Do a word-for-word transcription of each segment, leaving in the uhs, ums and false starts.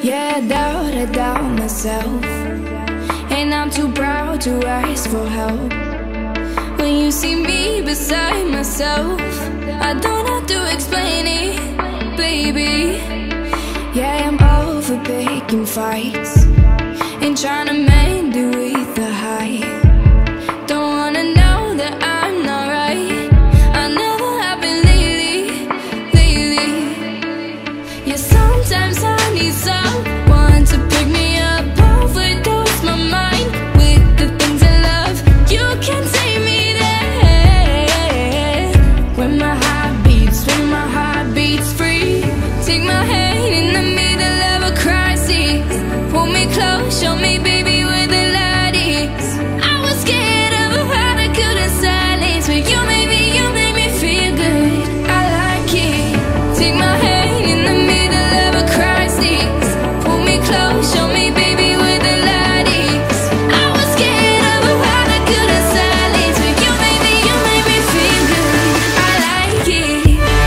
Yeah, I doubt, I doubt myself, and I'm too proud to ask for help. When you see me beside myself, I don't have to explain it, baby. Yeah, I'm over picking fights and trying to mend it with the height. Don't wanna know that I'm not right. I never have been lately, lately. Yeah, sometimes I need someone to pick me up, overdose my mind with the things I love. You can take me there, when my heart beats, when my heart beats free. Take my hand in the middle of a crisis, pull me close, show me, baby, where the light is. I was scared of a heart I couldn't silence, but you made me, you made me feel good. I like it. Take my hand in the middle of a crisis, pull me close, show me, baby, where the light is. I was scared of a heart I couldn't silence, but you made me, you made me feel good. I like it.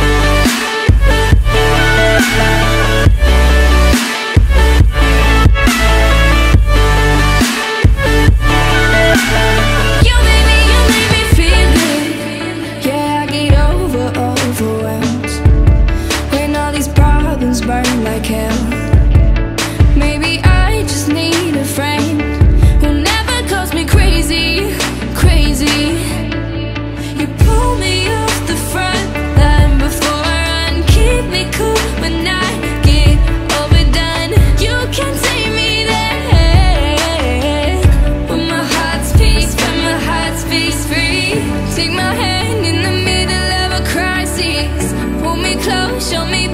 You made me, you made me feel good. Yeah, I get over, overwhelmed when all these problems burn like hell. Maybe I just need a friend who never calls me crazy, crazy. You pull me off the front line before I run, keep me cool when I get overdone. You can take me there, when my heart's peace, when my heart's peace free. Take my hand in the middle of a crisis, pull me close, show me,